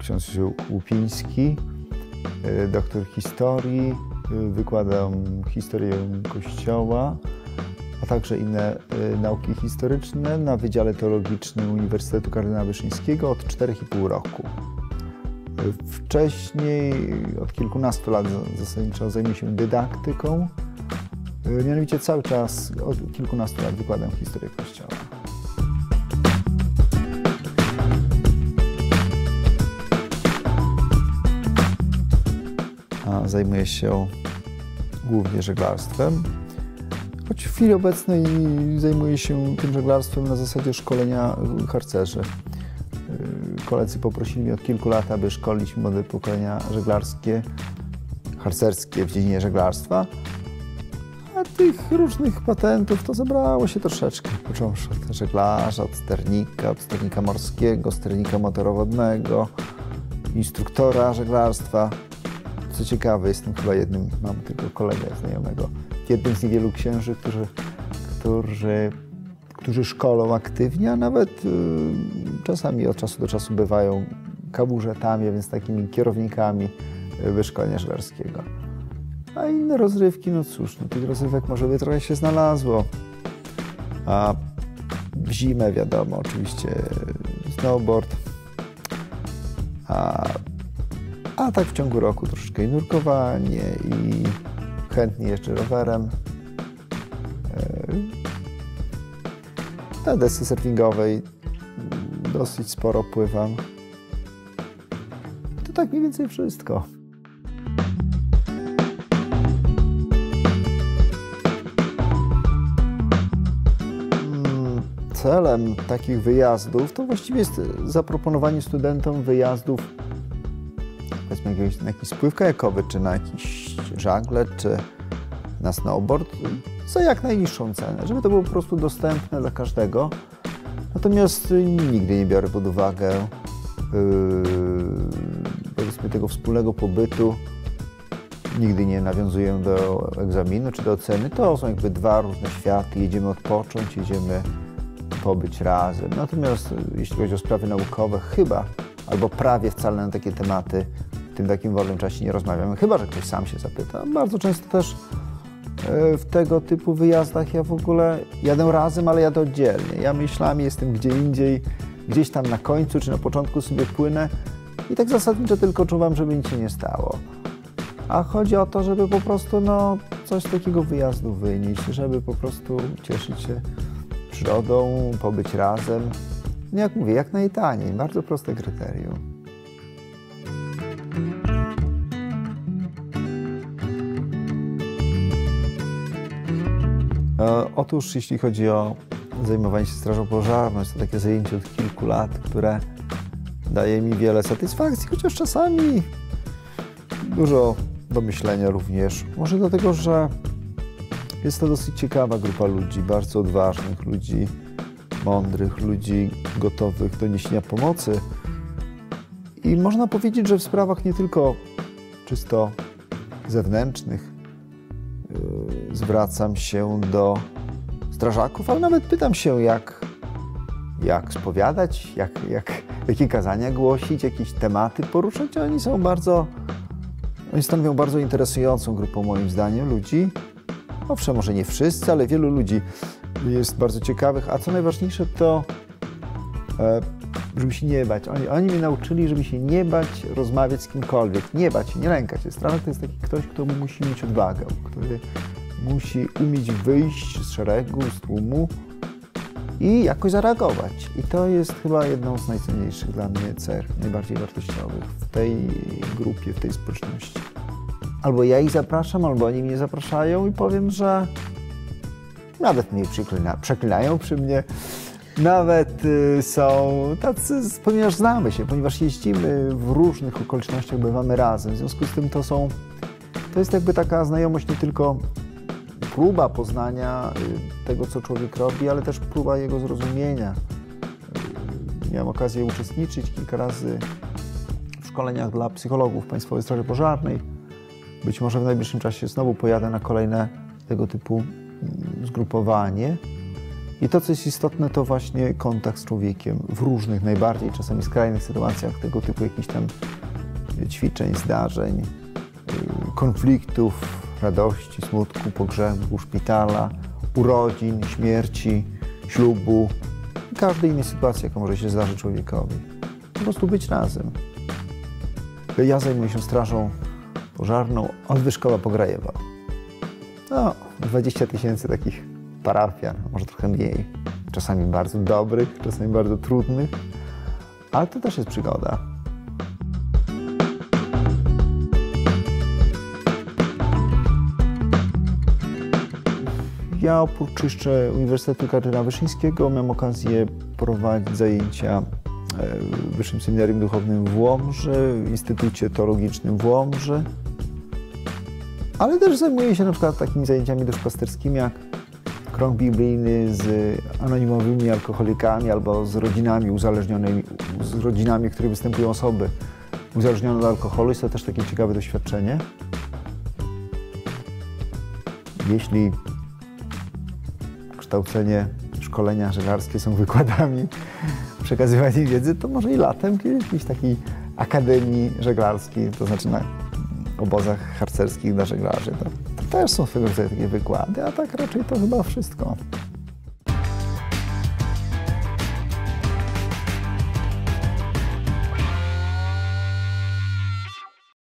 ksiądz Łupiński, doktor historii. Wykładam historię Kościoła, a także inne nauki historyczne na Wydziale Teologicznym Uniwersytetu Kardynała Wyszyńskiego od 4,5 roku. Wcześniej, od kilkunastu lat zasadniczo zajmuję się dydaktyką. Mianowicie cały czas od kilkunastu lat wykładam historię Kościoła. Zajmuję się głównie żeglarstwem, choć w chwili obecnej zajmuję się tym żeglarstwem na zasadzie szkolenia harcerzy. Koledzy poprosili mnie od kilku lat, aby szkolić młode pokolenia żeglarskie, harcerskie w dziedzinie żeglarstwa, a tych różnych patentów to zebrało się troszeczkę, począwszy od żeglarza, od sternika morskiego, sternika motorowodnego, instruktora żeglarstwa. Co ciekawe, jestem chyba jednym, mam tylko kolegę znajomego, jednym z niewielu księży, którzy szkolą aktywnie, a nawet czasami od czasu do czasu bywają kabużetami, a więc takimi kierownikami wyszkolenia żeglarskiego. A inne rozrywki, no cóż, no tych rozrywek może by trochę się znalazło. A w zimę wiadomo, oczywiście snowboard, a tak w ciągu roku troszeczkę i nurkowanie, i chętnie jeżdżę rowerem. Na desce surfingowej dosyć sporo pływam. To tak mniej więcej wszystko. Celem takich wyjazdów to właściwie jest zaproponowanie studentom wyjazdów, powiedzmy na jakiś spływ kajakowy, czy na jakiś żagle, czy na snowboard za jak najniższą cenę, żeby to było po prostu dostępne dla każdego. Natomiast nigdy nie biorę pod uwagę powiedzmy tego wspólnego pobytu. Nigdy nie nawiązuję do egzaminu czy do oceny. To są jakby dwa różne światy. Jedziemy odpocząć, jedziemy pobyć razem. Natomiast jeśli chodzi o sprawy naukowe, chyba albo prawie wcale na takie tematy w tym takim wolnym czasie nie rozmawiamy. Chyba że ktoś sam się zapyta. Bardzo często też w tego typu wyjazdach ja w ogóle jadę razem, ale jadę oddzielnie. Ja myślami jestem gdzie indziej, gdzieś tam na końcu czy na początku sobie płynę i tak zasadniczo tylko czuwam, żeby nic się nie stało. A chodzi o to, żeby po prostu coś z takiego wyjazdu wynieść, żeby po prostu cieszyć się przyrodą, pobyć razem. No jak mówię, jak najtaniej, bardzo proste kryterium. Otóż jeśli chodzi o zajmowanie się strażą pożarną, jest to takie zajęcie od kilku lat, które daje mi wiele satysfakcji, chociaż czasami dużo do myślenia również. Może dlatego, że jest to dosyć ciekawa grupa ludzi, bardzo odważnych ludzi, mądrych ludzi, gotowych do niesienia pomocy. I można powiedzieć, że w sprawach nie tylko czysto zewnętrznych zwracam się do strażaków, ale nawet pytam się, jak spowiadać, jakie kazania głosić, jakieś tematy poruszać. Oni stanowią bardzo interesującą grupą, moim zdaniem, ludzi. Owszem, może nie wszyscy, ale wielu ludzi jest bardzo ciekawych, a co najważniejsze to, żeby się nie bać. Oni mnie nauczyli, żeby się nie bać rozmawiać z kimkolwiek, nie bać się, nie lękać się. Strażak to jest taki ktoś, kto musi mieć odwagę, który musi umieć wyjść z szeregu, z tłumu i jakoś zareagować. I to jest chyba jedną z najcenniejszych dla mnie cech, najbardziej wartościowych w tej grupie, w tej społeczności. Albo ja ich zapraszam, albo oni mnie zapraszają i powiem, że nawet mnie przeklinają przy mnie. Nawet są tacy, ponieważ znamy się, ponieważ jeździmy w różnych okolicznościach, bywamy razem. W związku z tym to jest jakby taka znajomość nie tylko próba poznania tego, co człowiek robi, ale też próba jego zrozumienia. Miałem okazję uczestniczyć kilka razy w szkoleniach dla psychologów Państwowej Straży Pożarnej. Być może w najbliższym czasie znowu pojadę na kolejne tego typu zgrupowanie. I to, co jest istotne, to właśnie kontakt z człowiekiem w różnych, najbardziej czasami skrajnych sytuacjach, tego typu jakichś tam ćwiczeń, zdarzeń, konfliktów, radości, smutku, pogrzebu, szpitala, urodzin, śmierci, ślubu, każdej innej sytuacji, jaka może się zdarzyć człowiekowi. Po prostu być razem. Ja zajmuję się strażą pożarną od Wyszkowa po Grajewo. 20 000 takich parafian, może trochę mniej. Czasami bardzo dobrych, czasami bardzo trudnych, ale to też jest przygoda. Ja oprócz jeszcze Uniwersytetu Kardynała Wyszyńskiego miałem okazję prowadzić zajęcia w Wyższym Seminarium Duchownym w Łomży, w Instytucie Teologicznym w Łomży, ale też zajmuję się na przykład takimi zajęciami duszpasterskimi jak krąg biblijny z anonimowymi alkoholikami albo z rodzinami uzależnionymi, z rodzinami, w których występują osoby uzależnione od alkoholu. Jest to też takie ciekawe doświadczenie. Jeśli kształcenie, szkolenia żeglarskie są wykładami, przekazywaniem wiedzy, to może i latem jakiejś takiej akademii żeglarskiej, to znaczy na obozach harcerskich dla żeglarzy. To też są swego rodzaju takie wykłady, a tak raczej to chyba wszystko.